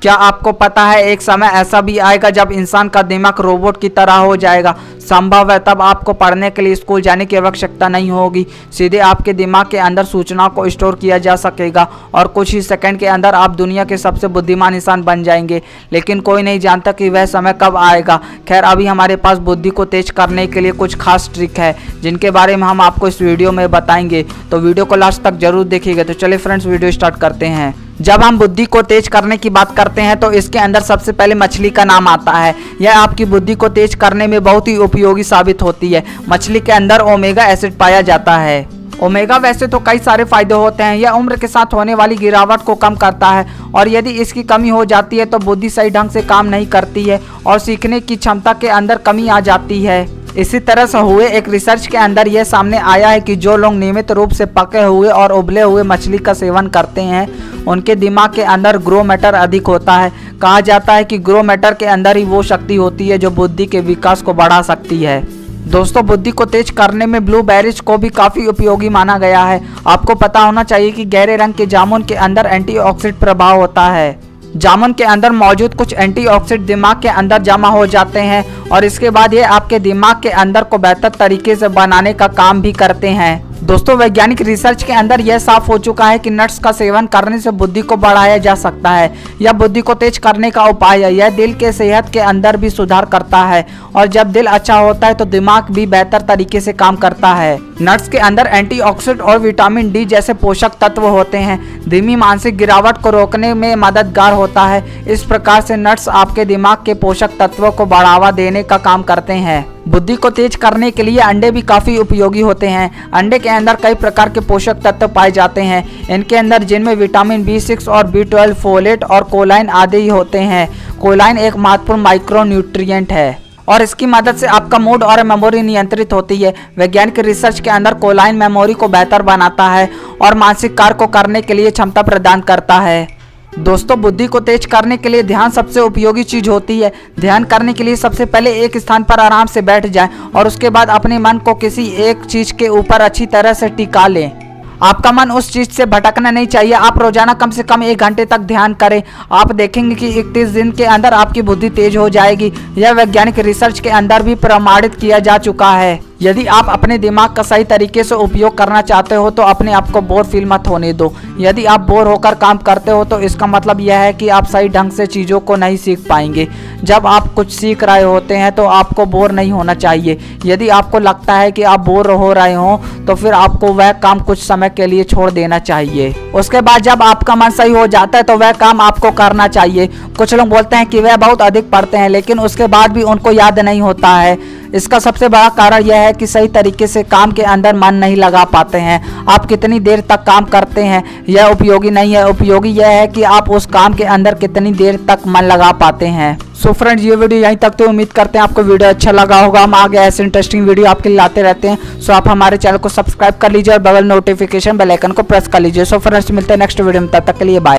क्या आपको पता है एक समय ऐसा भी आएगा जब इंसान का दिमाग रोबोट की तरह हो जाएगा। संभव है तब आपको पढ़ने के लिए स्कूल जाने की आवश्यकता नहीं होगी। सीधे आपके दिमाग के अंदर सूचनाओं को स्टोर किया जा सकेगा और कुछ ही सेकंड के अंदर आप दुनिया के सबसे बुद्धिमान इंसान बन जाएंगे। लेकिन कोई नहीं जानता कि वह समय कब आएगा। खैर, अभी हमारे पास बुद्धि को तेज करने के लिए कुछ खास ट्रिक है जिनके बारे में हम आपको इस वीडियो में बताएंगे, तो वीडियो को लास्ट तक जरूर देखिएगा। तो चलिए फ्रेंड्स, वीडियो स्टार्ट करते हैं। जब हम बुद्धि को तेज करने की बात करते हैं तो इसके अंदर सबसे पहले मछली का नाम आता है। यह आपकी बुद्धि को तेज करने में बहुत ही उपयोगी साबित होती है। मछली के अंदर ओमेगा एसिड पाया जाता है। ओमेगा वैसे तो कई सारे फायदे होते हैं। यह उम्र के साथ होने वाली गिरावट को कम करता है और यदि इसकी कमी हो जाती है तो बुद्धि सही ढंग से काम नहीं करती है और सीखने की क्षमता के अंदर कमी आ जाती है। इसी तरह से हुए एक रिसर्च के अंदर यह सामने आया है कि जो लोग नियमित रूप से पके हुए और उबले हुए मछली का सेवन करते हैं उनके दिमाग के अंदर ग्रो मैटर अधिक होता है। कहा जाता है कि ग्रो मैटर के अंदर ही वो शक्ति होती है जो बुद्धि के विकास को बढ़ा सकती है। दोस्तों, बुद्धि को तेज करने में ब्लूबेरीज को भी काफ़ी उपयोगी माना गया है। आपको पता होना चाहिए कि गहरे रंग के जामुन के अंदर एंटीऑक्सीडेंट प्रभाव होता है। जामुन के अंदर मौजूद कुछ एंटीऑक्सीडेंट दिमाग के अंदर जमा हो जाते हैं और इसके बाद ये आपके दिमाग के अंदर को बेहतर तरीके से बनाने का काम भी करते हैं। दोस्तों, वैज्ञानिक रिसर्च के अंदर यह साफ हो चुका है कि नट्स का सेवन करने से बुद्धि को बढ़ाया जा सकता है। यह बुद्धि को तेज करने का उपाय है। यह दिल के सेहत के अंदर भी सुधार करता है और जब दिल अच्छा होता है तो दिमाग भी बेहतर तरीके से काम करता है। नट्स के अंदर एंटीऑक्सीडेंट और विटामिन डी जैसे पोषक तत्व होते हैं। धीमी मानसिक गिरावट को रोकने में मददगार होता है। इस प्रकार से नट्स आपके दिमाग के पोषक तत्वों को बढ़ावा देने का काम करते हैं। बुद्धि को तेज करने के लिए अंडे भी काफ़ी उपयोगी होते हैं। अंडे के अंदर कई प्रकार के पोषक तत्व पाए जाते हैं। इनके अंदर जिनमें विटामिन B6 और B12, फोलेट और कोलाइन आदि होते हैं। कोलाइन एक महत्वपूर्ण माइक्रो न्यूट्रिएंट है और इसकी मदद से आपका मूड और मेमोरी नियंत्रित होती है। वैज्ञानिक रिसर्च के अंदर कोलाइन मेमोरी को बेहतर बनाता है और मानसिक कार्य को करने के लिए क्षमता प्रदान करता है। दोस्तों, बुद्धि को तेज करने के लिए ध्यान सबसे उपयोगी चीज होती है। ध्यान करने के लिए सबसे पहले एक स्थान पर आराम से बैठ जाएं और उसके बाद अपने मन को किसी एक चीज के ऊपर अच्छी तरह से टिका लें। आपका मन उस चीज से भटकना नहीं चाहिए। आप रोजाना कम से कम 1 घंटे तक ध्यान करें। आप देखेंगे कि 31 दिन के अंदर आपकी बुद्धि तेज हो जाएगी। यह वैज्ञानिक रिसर्च के अंदर भी प्रमाणित किया जा चुका है। यदि आप अपने दिमाग का सही तरीके से उपयोग करना चाहते हो तो अपने आप को बोर फील मत होने दो। यदि आप बोर होकर काम करते हो तो इसका मतलब यह है कि आप सही ढंग से चीज़ों को नहीं सीख पाएंगे। जब आप कुछ सीख रहे होते हैं तो आपको बोर नहीं होना चाहिए। यदि आपको लगता है कि आप बोर हो रहे हो तो फिर आपको वह काम कुछ समय के लिए छोड़ देना चाहिए। उसके बाद जब आपका मन सही हो जाता है तो वह काम आपको करना चाहिए। कुछ लोग बोलते हैं कि वह बहुत अधिक पढ़ते हैं लेकिन उसके बाद भी उनको याद नहीं होता है। इसका सबसे बड़ा कारण यह है कि सही तरीके से काम के अंदर मन नहीं लगा पाते हैं। आप कितनी देर तक काम करते हैं यह उपयोगी नहीं है। उपयोगी यह है कि आप उस काम के अंदर कितनी देर तक मन लगा पाते हैं। सो फ्रेंड्स, ये वीडियो यहीं तक तो उम्मीद करते हैं आपको वीडियो अच्छा लगा होगा। हम आगे ऐसे इंटरेस्टिंग वीडियो आपके लिए लाते रहते हैं। सो आप हमारे चैनल को सब्सक्राइब कर लीजिए और बगल नोटिफिकेशन बेल आइकन को प्रेस कर लीजिए। सो फ्रेंड्स, मिलते हैं नेक्स्ट वीडियो में, तब तक के लिए बाय।